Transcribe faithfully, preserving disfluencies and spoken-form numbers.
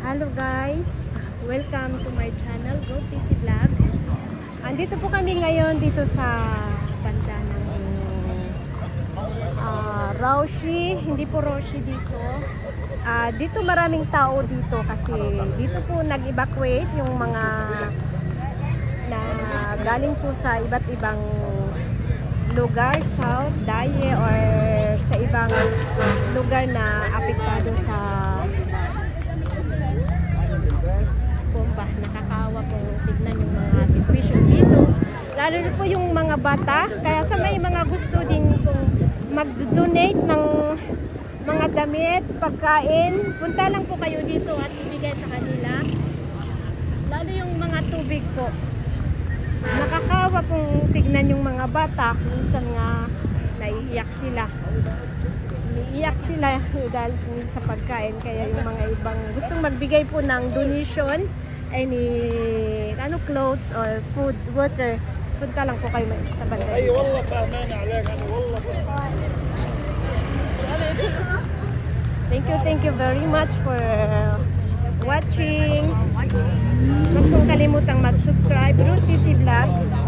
Hello guys, welcome to my channel, Go P C Vlog. Andito po kami ngayon dito sa banda ng uh, Roshi, hindi po Roshi dito. Uh, dito maraming tao dito kasi dito po nag-evacuate yung mga na galing po sa iba't ibang lugar, South, Daye or sa ibang lugar na apektado sa bomba. Nakakawa po tignan yung mga situation dito. Lalo na po yung mga bata. Kaya sa may mga gusto din kung mag-donate ng mga damit, pagkain, punta lang po kayo dito at ibigay sa kanila. Lalo yung mga tubig po. Nakakawa pong tignan yung mga bata. Minsan nga naiiyak sila. Iiyak sila dahil sa pagkain. Kaya yung mga ibang gustong magbigay po ng donation, any ano clothes or food, water, punta lang po kayo sa banda. Ay, wallah, fahmana alayk, ano, wallah. Thank you, thank you very much for watching. Huwag kalimutan mag-subscribe, Go P C Vlog.